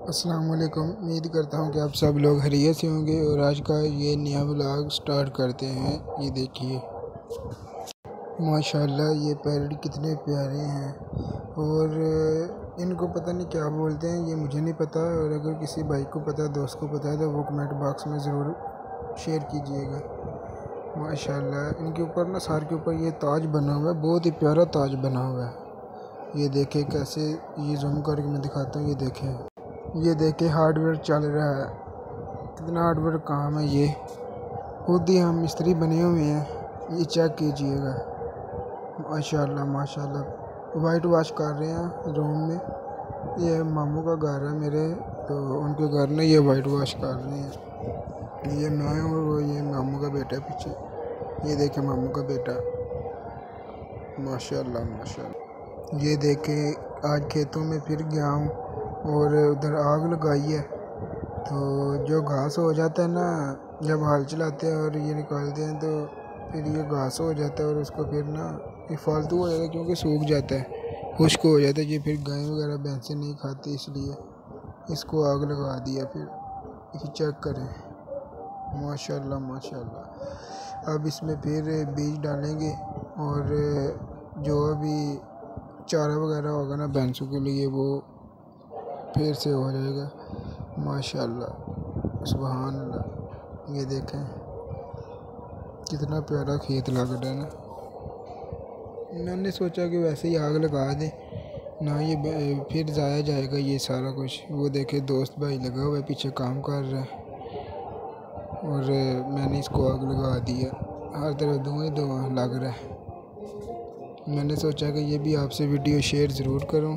अस्सलाम वालेकुम। उम्मीद करता हूँ कि आप सब लोग खैरियत से होंगे और आज का ये नया व्लॉग स्टार्ट करते हैं। ये देखिए माशाल्लाह ये पैरट कितने प्यारे हैं और इनको पता नहीं क्या बोलते हैं, ये मुझे नहीं पता। और अगर किसी भाई को पता है, दोस्त को पता है, तो वो कमेंट बॉक्स में ज़रूर शेयर कीजिएगा। माशाल्लाह इनके ऊपर ना, सर के ऊपर ये ताज बना हुआ है, बहुत ही प्यारा ताज बना हुआ है। ये देखें कैसे, ये जूम करके मैं दिखाता हूँ। ये देखे हार्डवेयर चल रहा है, कितना हार्डवेयर काम है। ये खुद ही हम मिस्त्री बने हुए हैं। ये चेक कीजिएगा माशाल्लाह माशाल्लाह। वाइट वॉश कर रहे हैं रूम में। ये मामू का घर है मेरे, तो उनके घर में ये वाइट वॉश कर रहे हैं। ये मैं और वो ये मामू का बेटा है पीछे। ये देखे मामू का बेटा माशाल्लाह माशाल्लाह। ये देखे आज खेतों में फिर गया हूँ और उधर आग लगाई है, तो जो घास हो जाता है ना, जब हल चलाते हैं और ये निकालते हैं तो फिर ये घास हो जाता है और उसको फिर ना ये फालतू हो जाता है, क्योंकि सूख जाता है, खुश्क हो जाता है। ये फिर गाय वगैरह भैंसें नहीं खाती, इसलिए इसको आग लगा दिया। फिर ये चेक करें माशाल्लाह माशाल्लाह। अब इसमें फिर बीज डालेंगे और जो भी चारा वगैरह होगा ना भैंसों के लिए, वो फिर से हो जाएगा माशाल्लाह सुभान अल्लाह। ये देखें कितना प्यारा खेत लग रहा है ना। मैंने सोचा कि वैसे ही आग लगा दें ना, ये फिर ज़ाया जाएगा ये सारा कुछ। वो देखे दोस्त भाई लगा हुआ है पीछे काम कर रहा है और मैंने इसको आग लगा दिया। हर तरफ धुआं ही धुआं लग रहा है। मैंने सोचा कि ये भी आपसे वीडियो शेयर ज़रूर करूं।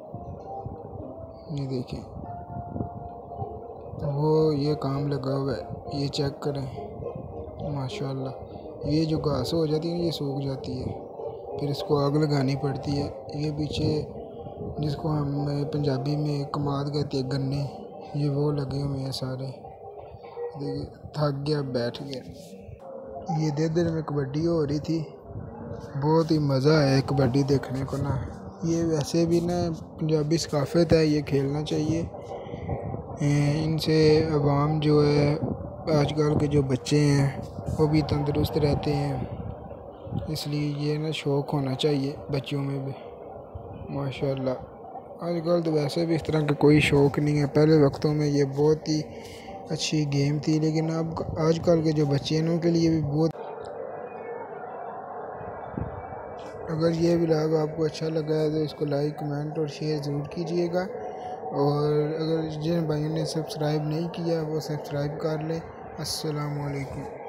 ये देखें वो ये काम लगा हुआ है, ये चेक करें माशाल्लाह। ये जो घास हो जाती है ना, ये सूख जाती है, फिर इसको आग लगानी पड़ती है। ये पीछे जिसको हम पंजाबी में कमाद कहते हैं, गन्ने, ये वो लगे हुए हैं सारे। देखिए थक गया, बैठ गया। ये देर में कबड्डी हो रही थी, बहुत ही मज़ा आया कबड्डी देखने को ना। ये वैसे भी ना पंजाबी सकाफ़त है, ये खेलना चाहिए। इनसे अवाम जो है, आजकल के जो बच्चे हैं वो भी तंदुरुस्त रहते हैं, इसलिए ये ना शौक़ होना चाहिए बच्चों में भी माशाल्लाह। आजकल तो वैसे भी इस तरह का कोई शौक़ नहीं है। पहले वक्तों में ये बहुत ही अच्छी गेम थी, लेकिन अब आजकल के जो बच्चे हैं उनके लिए भी बहुत। अगर ये व्लॉग आपको अच्छा लगा है तो इसको लाइक, कमेंट और शेयर ज़रूर कीजिएगा। और अगर जिन भाइयों ने सब्सक्राइब नहीं किया वो सब्सक्राइब कर लें। अस्सलाम वालेकुम।